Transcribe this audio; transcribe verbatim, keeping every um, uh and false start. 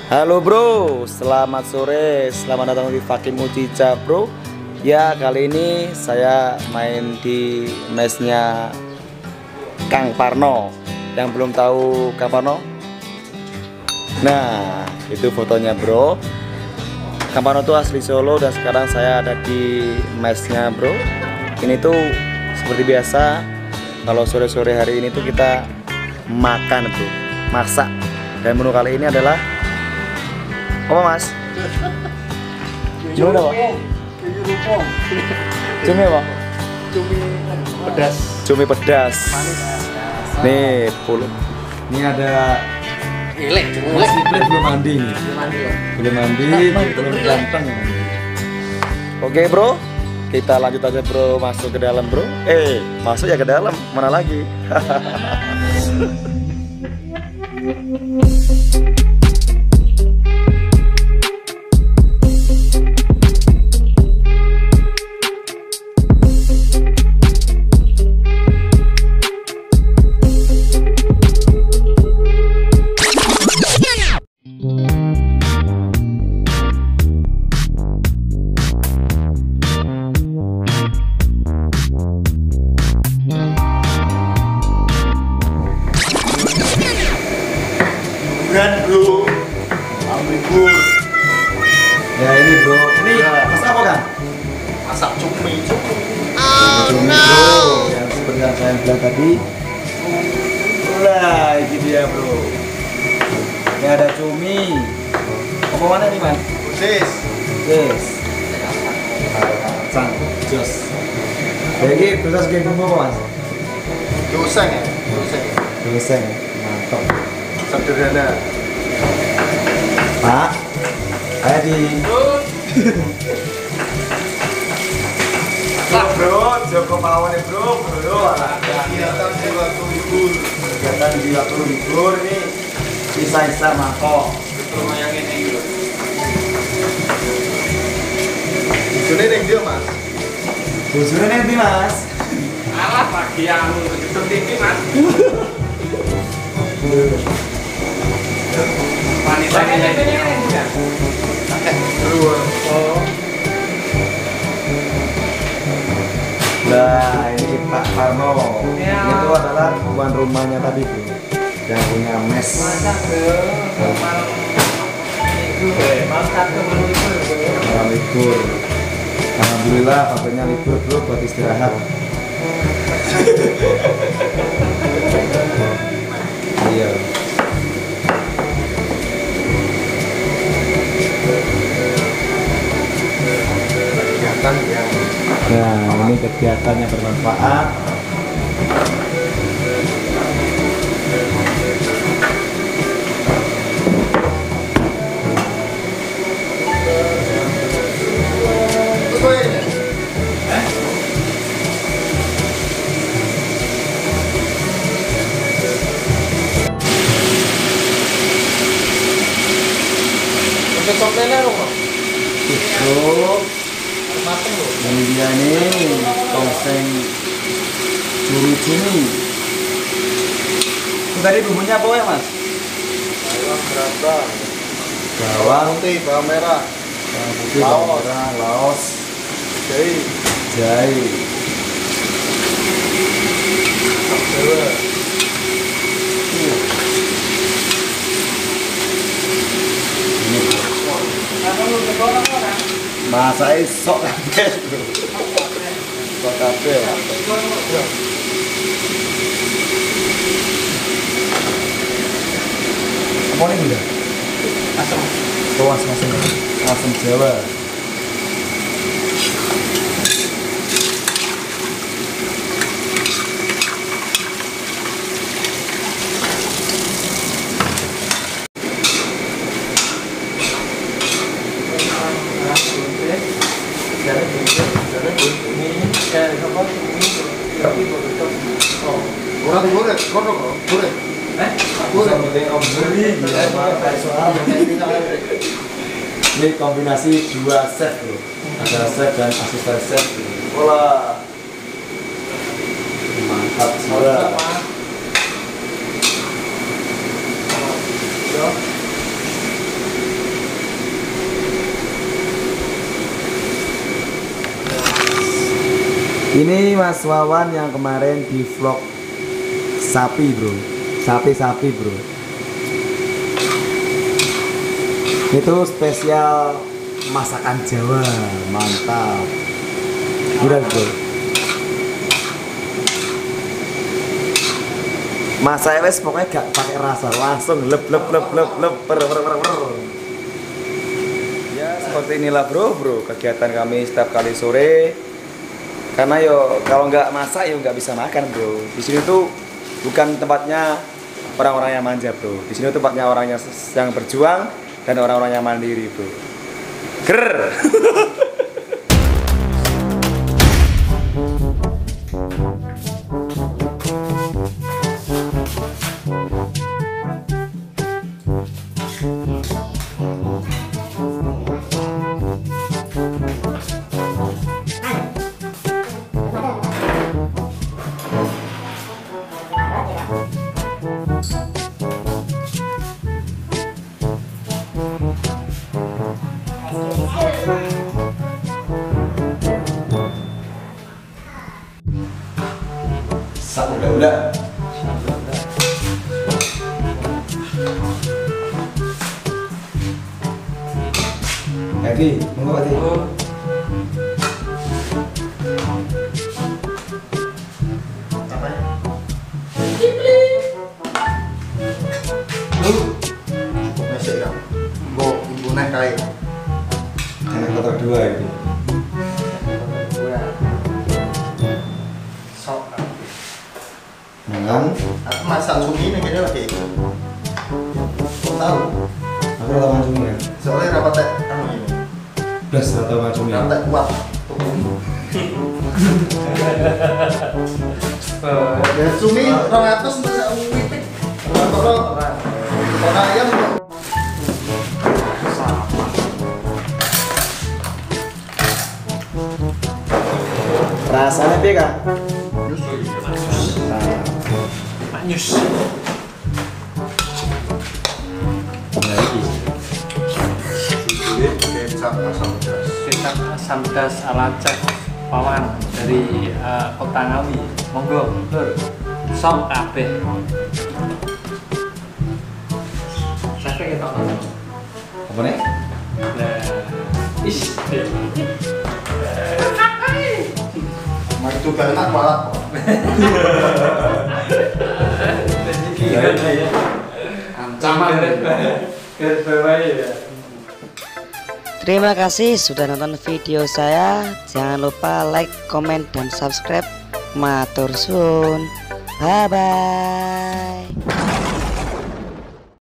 Halo bro, selamat sore, selamat datang di Fakim Ucica bro. Ya, kali ini saya main di mesnya Kang Parno. Yang belum tahu Kang Parno, nah itu fotonya bro. Kang Parno tuh asli Solo dan sekarang saya ada di mesnya bro. Ini tuh seperti biasa, kalau sore-sore hari ini tuh kita makan bro, masak. Dan menu kali ini adalah apa mas? Cumi apa? Cumi apa? Cumi pedas. Cumi pedas. Nih, puluh. Ini ada Ilek, cumi Mas Iblis belum mandi nih. Belum mandi loh. Belum mandi, belum ganteng. Oke bro, kita lanjut aja bro, masuk ke dalam bro. Eh, masuk ya ke dalam, mana lagi? Bro, ambil. Ya ini bro, ini Ya. masak apa kan? Masak cumi, cumi. Cumi bro, yang seperti yang saya bilang tadi. Lah, ini dia bro. Ini ada cumi. Apa mana nih man? Sis. Yes. Sang, jos. Jadi proses kayak bumbu apa mas? Doseng ya, doseng. Doseng, mantap. Sederhana. Pak, saya di Lah bro, Joko Pawon ya bro, bro. kegiatan di waktu libur. Kegiatan di waktu libur ini sisa-sisa mangkok. Rumah yang ini gitu. Ini yang dia mas. Bujurnya nanti mas. Alah pagi anu gitu tinggi mas. Wanita ini dua. Oh. Nah ini Pak Parno. Ya. Itu adalah tuan rumahnya tadi bro, yang punya mes. Malam libur. Alhamdulillah pabriknya libur bro buat istirahat. Iya. Kegiatan yang Nah ini kegiatan yang bermanfaat. coklatnya dong Bro, mateng loh. ini dia nih tongseng cumi-cumi. Itu tadi bumbunya apa ya mas? Bawang berapa? Bawang putih, bawang merah, bawang putih, bawang Laos. merah, laos, jahe, jahe. jawa. Ini masa esok kabeh bro. Esok kabeh. Apa ini udah? Asam. Oh, asam asam asam Jawa. Orang digoreng, kono kok, goreng. Eh? Goreng. Ini kombinasi dua chef bro. Ada chef dan asisten chef. Wala. Mantap semua. Ini Mas Wawan yang kemarin di vlog sapi bro, sapi-sapi bro. Itu spesial masakan Jawa, mantap. Gila bro. Masa wes pokoknya gak pakai rasa, langsung lep lep lep lep lep per per per per. Ya seperti inilah bro bro kegiatan kami setiap kali sore. Karena yo kalau nggak masak yo nggak bisa makan bro. Di sini tuh bukan tempatnya orang-orang yang manja bro. Di sini tempatnya orang yang yang berjuang dan orang-orang yang mandiri bro. Ger. Udah-udah. Edi, monggo Edi. Lu mesek ya. Mbok ibu naik kae. Anak kotor dua ini. Sok. Mangan. Aku masak cumi ini kayaknya lagi. Kau tahu? Aku rata macam ya. Soalnya rapat teh anu ini. Plus rata macam ya. Rapat teh kuat. Ya cumi orang atas masak witik. Orang-orang. Orang ayam. Rasanya piye Kak? Manyus. Kecap asam pedas. Kecap asam pedas ala Chef Wawan dari uh, Kota Ngawi. Monggo, Lur. Sok kabeh. Sampai kita nonton. Apa nih? Nah, is. Mari juga enak malah. Ancaman garis bawah ya. Terima kasih sudah nonton video saya. Jangan lupa like, komen, dan subscribe. Matur suwun. Bye bye.